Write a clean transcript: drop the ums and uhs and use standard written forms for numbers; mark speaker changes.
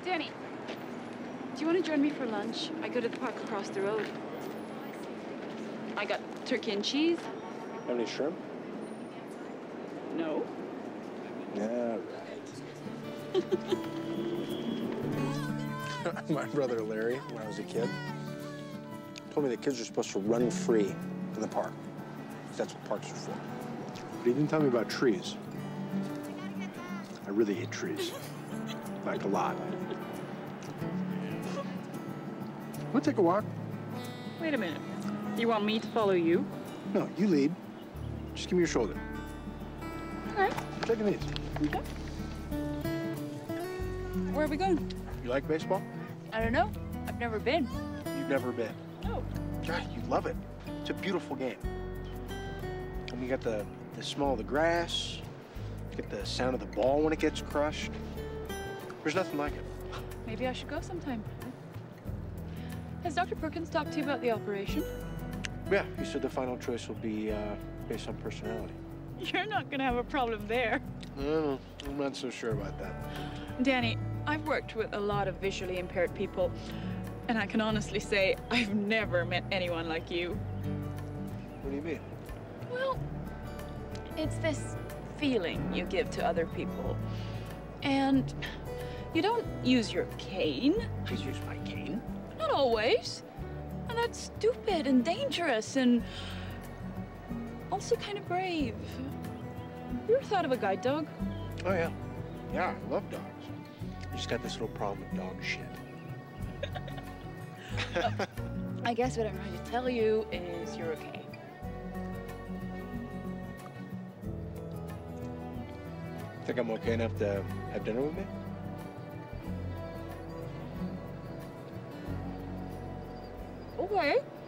Speaker 1: Danny, do you want to join me for lunch? I go to the park across the road. I got turkey and cheese.
Speaker 2: Have any shrimp?
Speaker 1: No.
Speaker 2: Yeah, right. My brother Larry, when I was a kid, told me that kids are supposed to run free in the park. That's what parks are for. But he didn't tell me about trees. I really hate trees. Like, a lot. Wanna take a walk?
Speaker 1: Wait a minute. You want me to follow you?
Speaker 2: No, you lead. Just give me your shoulder.
Speaker 1: All right.
Speaker 2: Take it easy.
Speaker 1: Okay. Where are we going?
Speaker 2: You like baseball?
Speaker 1: I don't know. I've never been.
Speaker 2: You've never been.
Speaker 1: No.
Speaker 2: God, you love it. It's a beautiful game. And you got the smell of the grass, you get the sound of the ball when it gets crushed. There's nothing like it.
Speaker 1: Maybe I should go sometime. Has Dr. Perkins talked to you about the operation?
Speaker 2: Yeah, he said the final choice will be based on personality.
Speaker 1: You're not gonna have a problem there.
Speaker 2: I'm not so sure about that.
Speaker 1: Danny, I've worked with a lot of visually impaired people, and I can honestly say I've never met anyone like you.
Speaker 2: What do you mean?
Speaker 1: Well, it's this feeling you give to other people. And you don't use your cane.
Speaker 2: Please use my cane.
Speaker 1: Not always. And that's stupid and dangerous and also kind of brave. You ever thought of a guide dog?
Speaker 2: Oh, yeah. Yeah, I love dogs. I just got this little problem with dog shit.
Speaker 1: I guess what I'm trying to tell you is you're okay.
Speaker 2: Think I'm okay enough to have dinner with me?
Speaker 1: Okay.